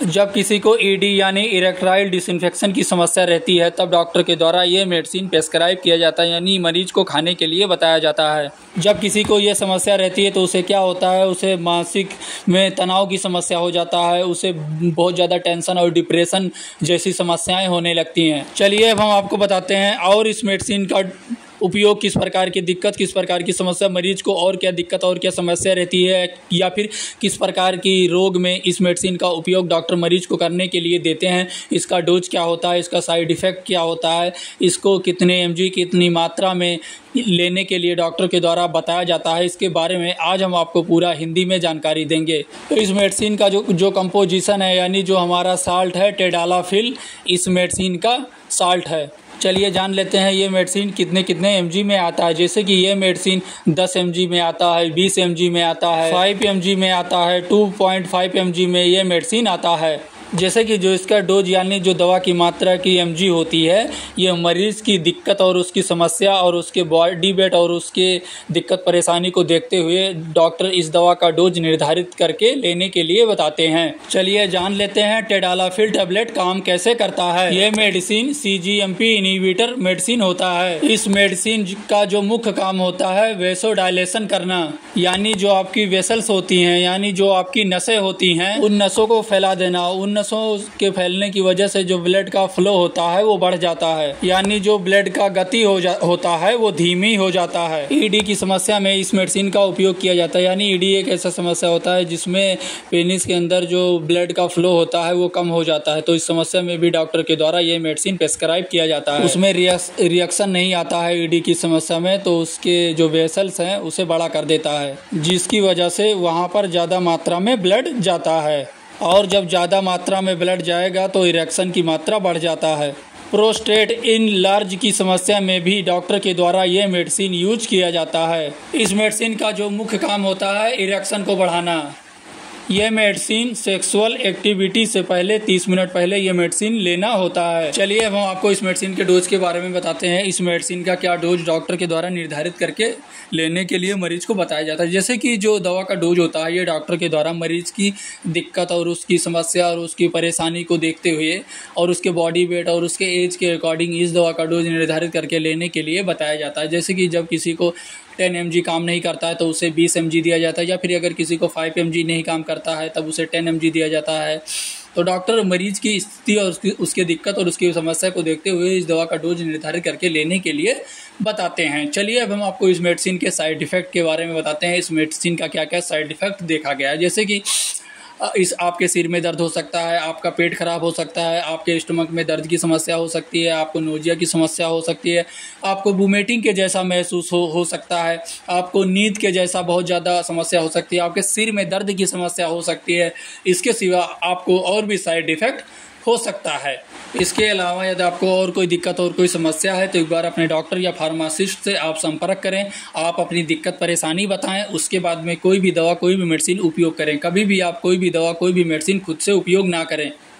जब किसी को ईडी यानी इरेक्टाइल डिसइंफेक्शन की समस्या रहती है तब डॉक्टर के द्वारा ये मेडिसिन प्रेस्क्राइब किया जाता है, यानी मरीज को खाने के लिए बताया जाता है। जब किसी को ये समस्या रहती है तो उसे क्या होता है, उसे मानसिक में तनाव की समस्या हो जाता है, उसे बहुत ज़्यादा टेंशन और डिप्रेशन जैसी समस्याएं होने लगती हैं। चलिए अब हम आपको बताते हैं और इस मेडिसिन का उपयोग किस प्रकार की दिक्कत, किस प्रकार की समस्या मरीज को और क्या दिक्कत और क्या समस्या रहती है, या फिर किस प्रकार की रोग में इस मेडिसिन का उपयोग डॉक्टर मरीज को करने के लिए देते हैं। इसका डोज क्या होता है, इसका साइड इफ़ेक्ट क्या होता है, इसको कितने mg कितनी मात्रा में लेने के लिए डॉक्टर के द्वारा बताया जाता है, इसके बारे में आज हम आपको पूरा हिंदी में जानकारी देंगे। तो इस मेडिसिन का जो कंपोजिशन है, यानी जो हमारा साल्ट है, टेडालाफिल इस मेडिसिन का साल्ट है। चलिए जान लेते हैं ये मेडिसिन कितने कितने mg में आता है। जैसे कि ये मेडिसिन 10 mg में आता है, 20 mg में आता है, 5 mg में आता है, 2.5 mg में ये मेडिसिन आता है। जैसे कि जो इसका डोज यानी जो दवा की मात्रा की mg होती है, ये मरीज़ की दिक्कत और उसकी समस्या और उसके बॉडी वेट और उसके दिक्कत परेशानी को देखते हुए डॉक्टर इस दवा का डोज निर्धारित करके लेने के लिए बताते हैं। चलिए जान लेते हैं टेडालाफिल टैबलेट काम कैसे करता है। ये मेडिसिन CGMP इनहिबिटर मेडिसिन होता है। इस मेडिसिन का जो मुख्य काम होता है वेसोडायलेशन करना, यानी जो आपकी वेसल्स होती हैं, यानी जो आपकी नसें होती हैं, उन नसों को फैला देना। उन नसों के फैलने की वजह से जो ब्लड का फ्लो होता है वो बढ़ जाता है, यानी जो ब्लड का गति होता है वो धीमी हो जाता है। ईडी की समस्या में इस मेडिसिन का उपयोग किया जाता है, यानी ईडी एक ऐसा समस्या होता है जिसमें पेनिस के अंदर जो ब्लड का फ्लो होता है वो कम हो जाता है। तो इस समस्या में भी डॉक्टर के द्वारा ये मेडिसिन प्रेस्क्राइब किया जाता है। उसमें रिएक्शन नहीं आता है ईडी की समस्या में, तो उसके जो वेसल्स हैं उसे बड़ा कर देता है, जिसकी वजह से वहाँ पर ज़्यादा मात्रा में ब्लड जाता है, और जब ज़्यादा मात्रा में ब्लड जाएगा तो इरेक्शन की मात्रा बढ़ जाता है। प्रोस्टेट इनलार्ज की समस्या में भी डॉक्टर के द्वारा ये मेडिसिन यूज किया जाता है। इस मेडिसिन का जो मुख्य काम होता है इरेक्शन को बढ़ाना। यह मेडिसिन सेक्सुअल एक्टिविटी से पहले 30 मिनट पहले यह मेडिसिन लेना होता है। चलिए अब हम आपको इस मेडिसिन के डोज के बारे में बताते हैं। इस मेडिसिन का क्या डोज डॉक्टर के द्वारा निर्धारित करके लेने के लिए मरीज को बताया जाता है। जैसे कि जो दवा का डोज होता है ये डॉक्टर के द्वारा मरीज की दिक्कत और उसकी समस्या और उसकी परेशानी को देखते हुए और उसके बॉडी वेट और उसके एज के अकॉर्डिंग इस दवा का डोज निर्धारित करके लेने के लिए बताया जाता है। जैसे कि जब किसी को 10 mg काम नहीं करता है तो उसे 20 mg दिया जाता है, या फिर अगर किसी को 5 mg नहीं काम करता है तब उसे 10 mg दिया जाता है। तो डॉक्टर मरीज की स्थिति और उसकी दिक्कत और उसकी समस्या को देखते हुए इस दवा का डोज निर्धारित करके लेने के लिए बताते हैं। चलिए अब हम आपको इस मेडिसिन के साइड इफ़ेक्ट के बारे में बताते हैं। इस मेडिसिन का क्या क्या साइड इफ़ेक्ट देखा गया है। जैसे कि इस आपके सिर में दर्द हो सकता है, आपका पेट खराब हो सकता है, आपके स्टमक में दर्द की समस्या हो सकती है, आपको नोजिया की समस्या हो सकती है, आपको वोमिटिंग के जैसा महसूस हो सकता है, आपको नींद के जैसा बहुत ज़्यादा समस्या हो सकती है, आपके सिर में दर्द की समस्या हो सकती है। इसके सिवा आपको और भी साइड इफ़ेक्ट हो सकता है। इसके अलावा यदि आपको और कोई दिक्कत और कोई समस्या है तो एक बार अपने डॉक्टर या फार्मासिस्ट से आप संपर्क करें। आप अपनी दिक्कत परेशानी बताएं, उसके बाद में कोई भी दवा कोई भी मेडिसिन उपयोग करें। कभी भी आप कोई भी दवा कोई भी मेडिसिन खुद से उपयोग ना करें।